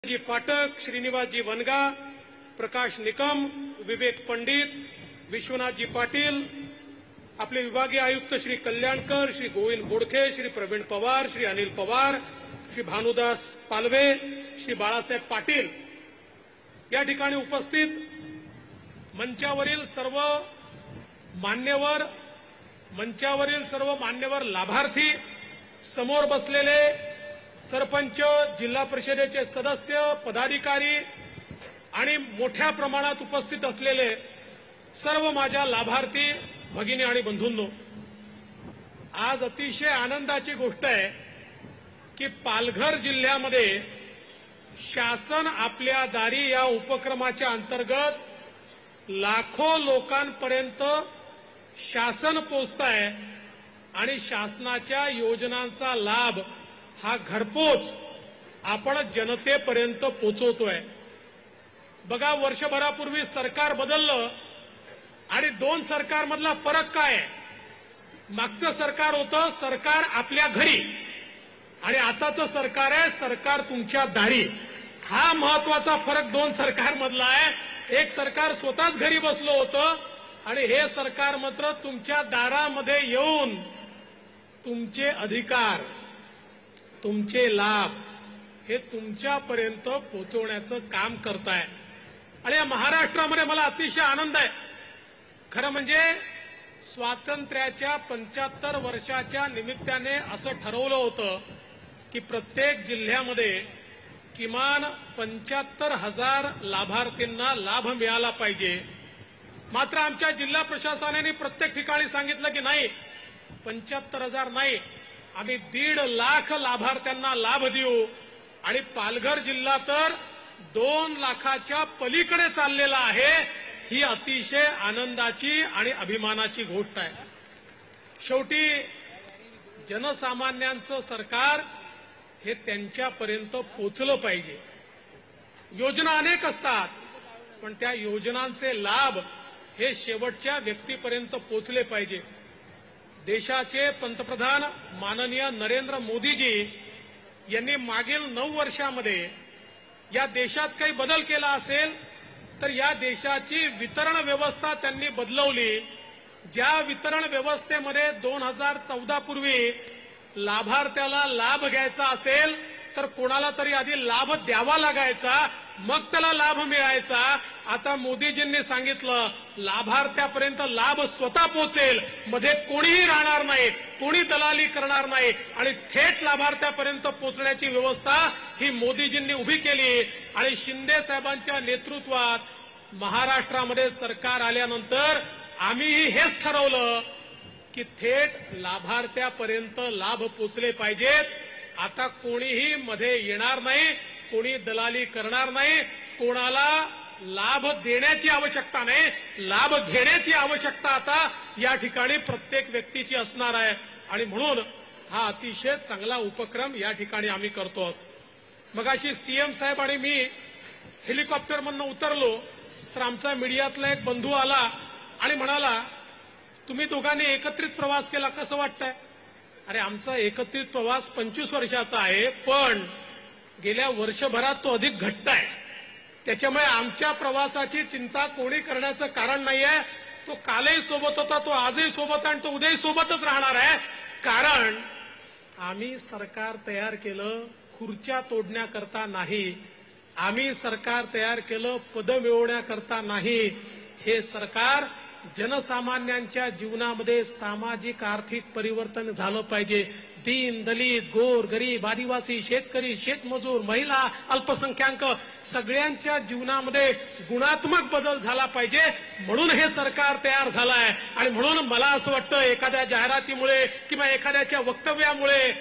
जी फाटक, श्रीनिवासजी वनगा, प्रकाश निकम, विवेक पंडित, विश्वनाथजी पाटील, आपले विभागीय आयुक्त श्री कल्याणकर, श्री गोविंद बोडखे, श्री प्रवीण पवार, श्री अनिल पवार, श्री भानुदास पालवे, श्री बाळासाहेब पाटील या ठिकाणी उपस्थित मंचावरील सर्व मान्यवर लाभार्थी, समोर बसलेले सरपंच, जिल्हा परिषदेचे सदस्य, पदाधिकारी आणि मोठ्या प्रमाणात उपस्थित असलेले सर्व माझ्या लाभार्थी भगिनी आणि बंधूंनो, आज अतिशय आनंदाची गोष्ट आहे की पालघर जिल्ह्यामध्ये शासन आपल्या दारी या उपक्रमाच्या अंतर्गत लाखो लोकांपर्यंत शासन पोहोचतंय आणि शासनाच्या योजनांचा लाभ हा घरपोच आपण जनतेपर्यंत पोहोचवतोय। बघा, वर्षभरापूर्वी सरकार बदललं आणि दोन सरकारमधला फरक काय आहे? मागचं सरकार होतं सरकार आपल्या घरी आणि आताचं सरकार आहे सरकार तुमच्या दारी। हा महत्वाचा फरक दोन सरकारमधला आहे। एक सरकार स्वतःच घरी बसलो होतं आणि हे सरकार मात्र तुमच्या दारामध्ये येऊन तुमचे अधिकार, तुमचे लाभ हे तुमच्यापर्यंत पोहोचवण्याचं काम करताय। आणि या महाराष्ट्रामध्ये मला अतिशय आनंद आहे। खरं म्हणजे स्वातंत्र्याच्या 75 वर्षाच्या निमित्ताने असं ठरवलं होतं की प्रत्येक जिल्ह्यामध्ये किमान 75,000 लाभार्थींना लाभ मिळाला पाहिजे। मात्र आमच्या जिल्हा प्रशासनाने प्रत्येक ठिकाणी सांगितलं की नाही, 75,000 नाही, आम्ही 1.5 लाख लाभार्थ्यांना लाभ देऊ। आणि पालघर जिल्हा तर 2 लाखाच्या पलीकडे चाललेला आहे। ही अतिशय आनंदाची आणि अभिमानाची गोष्ट आहे। शेवटी जनसामान्यांचं सरकार हे त्यांच्यापर्यंत पोहोचलं पाहिजे। योजना अनेक असतात, पण त्या योजनांचे लाभ हे शेवटच्या व्यक्तीपर्यंत पोहोचले पाहिजे। देशाचे पंतप्रधान माननीय नरेंद्र मोदीजी यांनी मागील 9 वर्षामध्ये या देशात काही बदल केला असेल तर या देशाची वितरण व्यवस्था त्यांनी बदलवली। ज्या वितरण व्यवस्थेमध्ये 2014 पूर्वी लाभार्थ्याला लाभ घ्यायचा असेल तर कोणाला तरी आधी लाभ द्यावा लागायचा, मग त्याला लाभ मिळायचा। आता मोदीजींनी सांगितलं लाभार्थ्यापर्यंत लाभ स्वतः पोहोचेल, मध्ये कोणीही राहणार नाही, कोणी दलाली करणार नाही आणि थेट लाभार्थ्यापर्यंत पोहोचण्याची व्यवस्था ही मोदीजींनी उभी केली। आणि शिंदे साहेबांच्या नेतृत्वात महाराष्ट्रामध्ये सरकार आल्यानंतर आम्हीही हेच ठरवलं की थेट लाभार्थ्यापर्यंत लाभ पोहोचले पाहिजेत। आता कोणीही मध्ये येणार नाही, कोणी दलाली करणार नाही, कोणाला लाभ देण्याची आवश्यकता नाही, लाभ घेण्याची आवश्यकता आता या ठिकाणी प्रत्येक व्यक्तीची असणार आहे। आणि म्हणून हा अतिशय चांगला उपक्रम या ठिकाणी आम्ही करतो। मगाशी सीएम साहेब आणि मी हेलिकॉप्टरमधून उतरलो तर आमचा मीडियातला एक बंधू आला आणि म्हणाला, तुम्ही दोघांनी एकत्रित प्रवास केला, कसं वाटतंय? अरे, आमचा एकत्रित प्रवास 25 वर्षाचा आहे, पण गेल्या वर्षभरात तो अधिक घट्ट आहे। त्याच्यामुळे आमच्या प्रवासाची चिंता कोणी करण्याचं कारण नाहीये। तो कालही सोबत होता, तो आजही सोबत आहे आणि तो उद्याही सोबतच राहणार आहे। कारण आम्ही सरकार तयार केलं खुर्च्या तोडण्याकरता नाही, आम्ही सरकार तयार केलं पद मिळवण्याकरता नाही। हे सरकार जनसामान्यांच्या जीवनामध्ये सामाजिक आर्थिक परिवर्तन झालं पाहिजे। दीन, दलित, गोर, गरीब, आदिवासी, शेतकरी, शेतमजूर, महिला, अल्पसंख्याक सगळ्यांच्या जीवनामध्ये गुणात्मक बदल झाला पाहिजे, म्हणून हे सरकार तयार झालंय। आणि म्हणून मला असं वाटतं एखाद्या जाहिरातीमुळे किंवा एखाद्याच्या वक्तव्यामुळे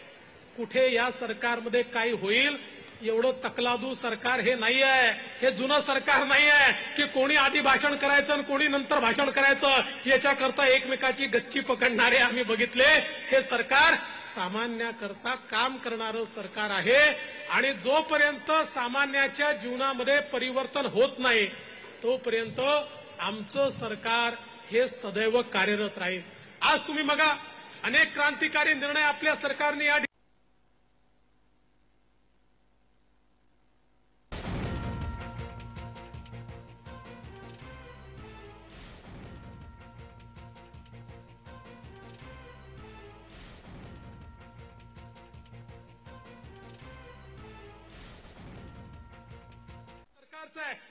कुठे या सरकारमध्ये काही होईल एवढं तकलादू सरकार हे नाही आहे। हे जुनं सरकार नाही आहे की कोणी आधी भाषण करायचं आणि कोणी नंतर भाषण करायचं, याच्याकरता एकमेकाची गच्ची पकडणारे आम्ही बघितले। हे सरकार सामान्याकरता काम करणारं सरकार आहे आणि जोपर्यंत सामान्याच्या जीवनामध्ये परिवर्तन होत नाही तोपर्यंत आमचं सरकार हे सदैव कार्यरत राहील। आज तुम्ही बघा, अनेक क्रांतिकारी निर्णय आपल्या सरकारने या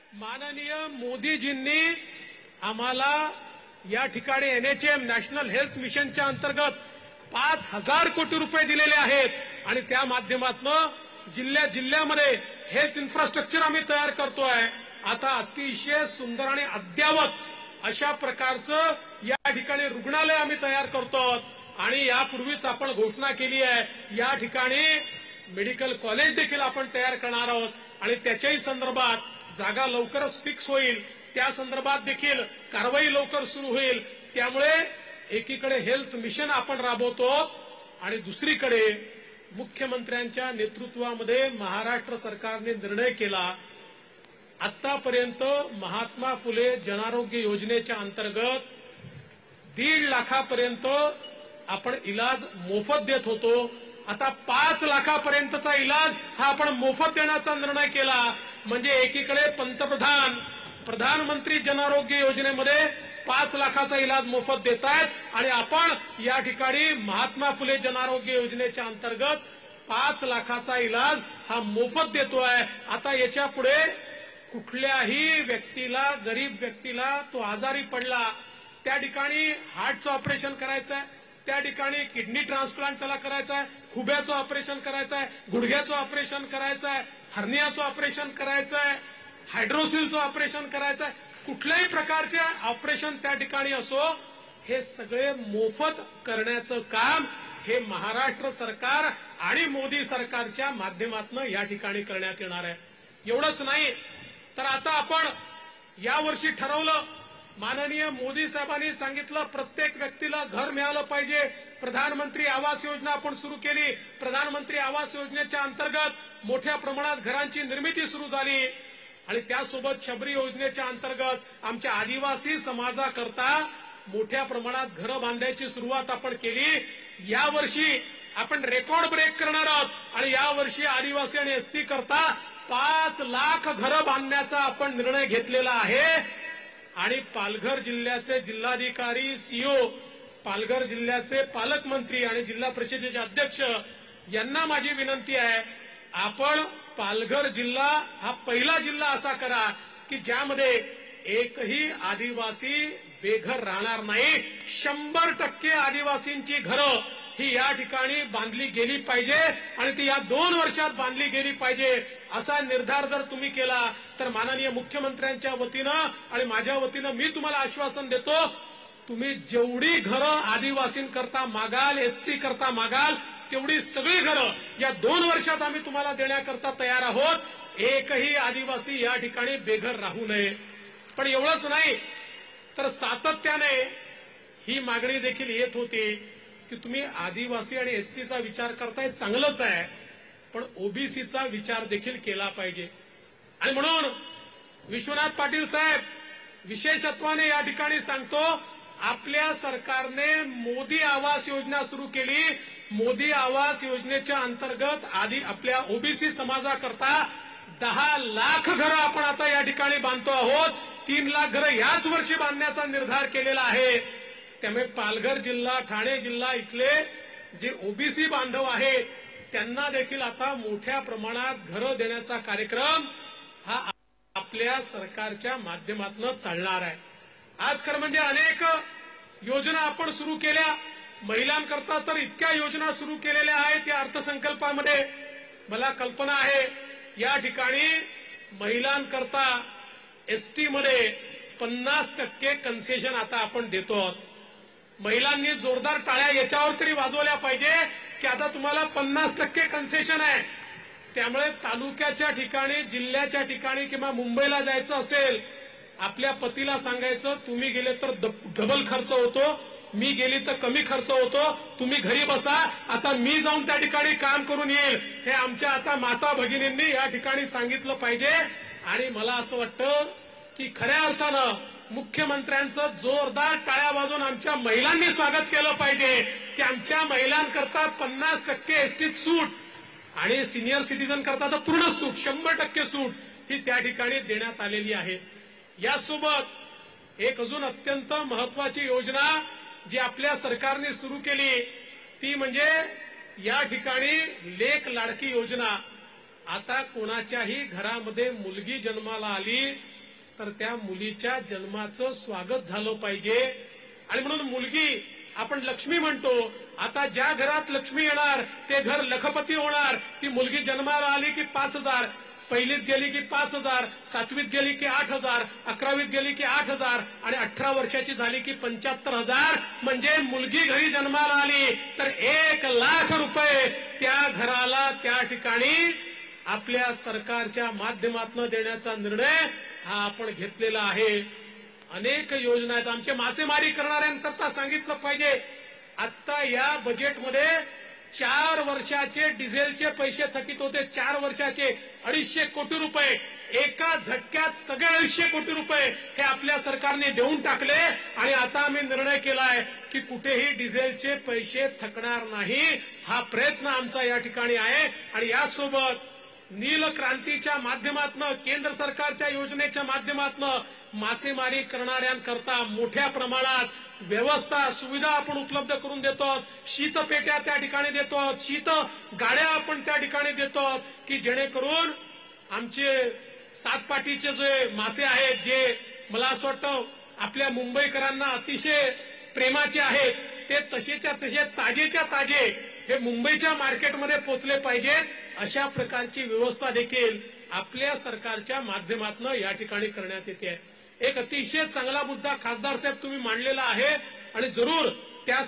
माननीय मोदीजींनी आम्हाला या ठिकाणी NHM नॅशनल हेल्थ मिशनच्या अंतर्गत 5,000 कोटी रुपये दिलेले आहेत आणि त्या माध्यमातून जिल्ह्यामध्ये हेल्थ इन्फ्रास्ट्रक्चर आम्ही तयार करतोय। आता अतिशय सुंदर आणि अद्ययावत अशा प्रकारचं या ठिकाणी रुग्णालय आम्ही तयार करतो आणि यापूर्वीच आपण घोषणा केली आहे या ठिकाणी मेडिकल कॉलेज देखील आपण तयार करणार आहोत आणि त्याच्याही संदर्भात जागा लवकरच फिक्स होईल, त्या संदर्भात देखील कारवाई लवकर सुरू होईल। त्यामुळे एकीकडे हेल्थ मिशन आपण राबवतो आणि दुसरीकडे मुख्यमंत्र्यांच्या नेतृत्वामध्ये महाराष्ट्र सरकारने निर्णय केला, आतापर्यंत महात्मा फुले जनआरोग्य योजनेच्या अंतर्गत 1.5 लाखापर्यंत आपण इलाज मोफत देत होतो। आता 5 लाखापर्यंतचा इलाज हा आपण मोफत देण्याचा निर्णय केला। म्हणजे एकीकडे प्रधानमंत्री जनआरोग्य योजनेमध्ये 5 लाखाचा इलाज मोफत देत आहेत आणि आपण या ठिकाणी महात्मा फुले जनआरोग्य योजनेच्या अंतर्गत 5 लाखाचा इलाज हा मोफत देतोय। आता याच्या पुढे कुठल्याही व्यक्तीला, गरीब व्यक्तीला तो आजारी पडला, त्या ठिकाणी हार्टचं ऑपरेशन करायचं आहे, त्या ठिकाणी किडनी ट्रान्सप्लांट त्याला करायचं आहे, खुब्याचं ऑपरेशन करायचं आहे, गुडघ्याचं ऑपरेशन करायचं आहे, हर्नियाचं ऑपरेशन करायचं आहे, हायड्रोसिलचं ऑपरेशन करायचं आहे, कुठल्याही प्रकारचे ऑपरेशन त्या ठिकाणी असो, हे सगळे मोफत करण्याचं काम हे महाराष्ट्र सरकार आणि मोदी सरकारच्या माध्यमातून या ठिकाणी करण्यात येणार आहे। एवढंच नाही तर आता आपण यावर्षी ठरवलं, माननीय मोदी साहेबांनी सांगितलं प्रत्येक व्यक्तीला घर मिळालं पाहिजे। प्रधानमंत्री आवास योजना आपण सुरू केली। प्रधानमंत्री आवास योजनेच्या अंतर्गत मोठ्या प्रमाणात घरांची निर्मिती सुरू झाली आणि त्यासोबत शबरी योजनेच्या अंतर्गत आमच्या आदिवासी समाजाकरता मोठ्या प्रमाणात घरं बांधायची सुरुवात आपण केली। यावर्षी आपण रेकॉर्ड ब्रेक करणार आहोत आणि यावर्षी आदिवासी आणि SC करता 5 लाख घरं बांधण्याचा आपण निर्णय घेतलेला आहे आणि पालघर जिल्ह्याचे जिल्हाधिकारी, CO, पालघर जिल्ह्याचे पालकमंत्री आणि जिल्हा परिषदेचे अध्यक्ष यांना माझी विनंती आहे, आपण पालघर जिल्हा हा पहिला जिल्हा असा करा की ज्यामध्ये एकही आदिवासी बेघर राहणार नाही। 100% आदिवासींची घरं ही या ठिकाणी बांधली गेली पाहिजे आणि ती या 2 वर्षात बांधली गेली पाहिजे असा निर्धार जर तुम्ही केला तर माननीय मुख्यमंत्र्यांच्या वतीनं आणि माझ्या वतीनं मी तुम्हाला आश्वासन देतो, तुम्ही जेवढी घरं आदिवासींकरता मागाल, SC करता मागाल, तेवढी सगळी घरं या 2 वर्षात आम्ही तुम्हाला देण्याकरता तयार आहोत। एकही आदिवासी या ठिकाणी बेघर राहू नये। पण एवढंच नाही तर सातत्याने ही मागणी देखील येत होती की तुम्ही आदिवासी आणि SCचा विचार करताय, चांगलंच आहे, पण OBCचा विचार देखील केला पाहिजे। आणि म्हणून विश्वनाथ पाटील साहेब विशेषत्वाने या ठिकाणी सांगतो, आपल्या सरकारने मोदी आवास योजना सुरू केली। मोदी आवास योजनेच्या अंतर्गत आधी आपल्या OBC समाजाकरता 10 लाख घरं आपण आता या ठिकाणी बांधतो आहोत। 3 लाख घरं याच वर्षी बांधण्याचा निर्धार केलेला आहे। त्यामुळे पालघर जिल्हा, ठाणे जिल्हा इथले जे OBC बांधव आहेत त्यांना देखील आता मोठ्या प्रमाणात घरं देण्याचा कार्यक्रम हा आपल्या सरकारच्या माध्यमातून चालणार आहे। आज खरं म्हणजे अनेक योजना आपण सुरू केल्या, महिलांकरता तर इतक्या योजना सुरू केलेल्या आहेत या अर्थसंकल्पामध्ये। मला कल्पना आहे या ठिकाणी महिलांकरता ST मध्ये 50% कन्सेशन आता आपण देतो आहोत। महिलांनी जोरदार टाळ्या याच्यावर तरी वाजवल्या पाहिजे की आता तुम्हाला 50% कन्सेशन आहे। त्यामुळे तालुक्याच्या ठिकाणी, जिल्ह्याच्या ठिकाणी किंवा मुंबईला जायचं असेल, आपल्या पतीला सांगायचं तुम्ही गेले तर डबल खर्च होतो, मी गेली तर कमी खर्च होतो, तुम्ही घरी बसा, आता मी जाऊन त्या ठिकाणी काम करून येईल। हे आमच्या आता माता भगिनींनी या ठिकाणी सांगितलं पाहिजे। आणि मला असं वाटतं की खऱ्या अर्थानं मुख्यमंत्र्यांचं जोरदार टाळ्या वाजवून आमच्या महिलांनी स्वागत केलं पाहिजे की आमच्या महिलांकरता 50% STत सूट आणि सिनियर सिटीजन करता तर पूर्ण सूट, 100% सूट ही त्या ठिकाणी देण्यात आलेली आहे। यासोबत एक अजून अत्यंत महत्वाची योजना जी आपल्या सरकारने सुरू केली ती म्हणजे या ठिकाणी लेक लाडकी योजना। आता कोणाच्याही घरामध्ये मुलगी जन्माला आली तर त्या मुलीच्या जन्माचं स्वागत झालं पाहिजे. आणि म्हणून मुलगी आपण लक्ष्मी म्हणतो. आता ज्या घरात लक्ष्मी येणार ते घर लखपती होणार. ती मुलगी जन्माला आली की 5,000, पहिलीत गेली की 5,000, 7वीत गेली की 8,000, 11वीत गेली की 8,000 आणि 18 वर्षाची झाली की 75,000. म्हणजे मुलगी घरी जन्माला आली तर 1,00,000 रुपये त्या घराला त्या ठिकाणी आपल्या सरकारच्या माध्यमातून देण्याचा निर्णय हा आपण घेतलेला आहे. अनेक योजना आहेत. आमचे मासेमारी करणाऱ्यांकरता सांगितलं पाहिजे. आता या बजेटमध्ये 4 वर्षाचे डिझेलचे पैसे थकीत होते. 4 वर्षाचे 250 कोटी रुपये एका झटक्यात सगळे 250 कोटी रुपये हे आपल्या सरकारने देऊन टाकले. आणि आता आम्ही निर्णय केलाय की कुठेही डिझेलचे पैसे थकणार नाही. हा प्रयत्न आमचा या ठिकाणी आहे. आणि यासोबत नील क्रांतीच्या माध्यमातून, केंद्र सरकारच्या योजनेच्या माध्यमातून मासेमारी करणाऱ्यांकरता मोठ्या प्रमाणात व्यवस्था सुविधा आपण उपलब्ध करून देतो. शीतपेट्या त्या ठिकाणी देतो, शीत गाड्या आपण त्या ठिकाणी देतो की जेणेकरून आमचे सातपाटीचे जे मासे आहेत, जे मला असं वाटतं आपल्या मुंबईकरांना अतिशय प्रेमाचे आहेत, ते तसेच्या तसे ताजेच्या ताजे हे मुंबईच्या मार्केटमध्ये पोहोचले पाहिजेत. अशा प्रकारची व्यवस्था देखील आपल्या सरकारच्या माध्यमातून या ठिकाणी करण्यात येते. एक अतिशय चांगला मुद्दा खासदार साहेब तुम्ही मांडलेला आहे आणि जरूर त्या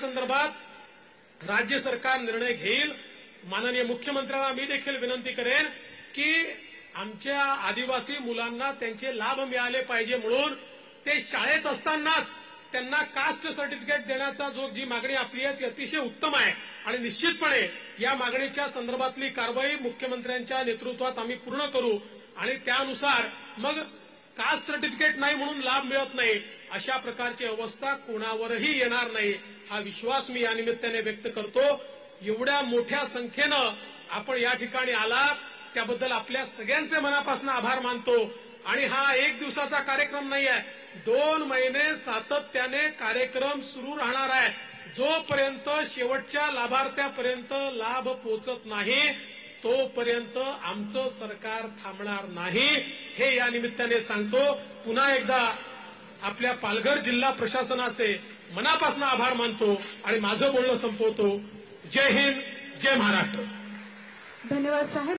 संदर्भात राज्य सरकार निर्णय घेईल. माननीय मुख्यमंत्र्यांना मी देखील विनंती करेन की आमच्या आदिवासी मुलांना त्यांचे लाभ मिळाले पाहिजे म्हणून ते शाळेत असतानाच त्यांना कास्ट सर्टिफिकेट देण्याचा जी मागणी आपली आहे ती अतिशय उत्तम आहे. आणि निश्चितपणे या मागणीच्या संदर्भातली कारवाई मुख्यमंत्र्यांच्या नेतृत्वात आम्ही पूर्ण करू. आणि त्यानुसार मग कास्ट सर्टिफिकेट नाही म्हणून लाभ मिळत नाही अशा प्रकारची अवस्था कोणावरही येणार नाही हा विश्वास मी या निमित्ताने व्यक्त करतो. एवढ्या मोठ्या संख्येनं आपण या ठिकाणी आलात त्याबद्दल आपल्या सगळ्यांचे मनापासून आभार मानतो. आणि हा एक दिवसाचा कार्यक्रम नाही आहे, 2 महिने सातत्याने कार्यक्रम सुरू राहणार आहे. जोपर्यंत शेवटच्या लाभार्थ्यापर्यंत लाभ पोहोचत नाही तोपर्यंत आमचं सरकार थांबणार नाही हे या निमित्ताने सांगतो. पुन्हा एकदा आपल्या पालघर जिल्हा प्रशासनाचे मनापासून आभार मानतो आणि माझं बोलणं संपवतो. जय हिंद, जय महाराष्ट्र. धन्यवाद साहेब.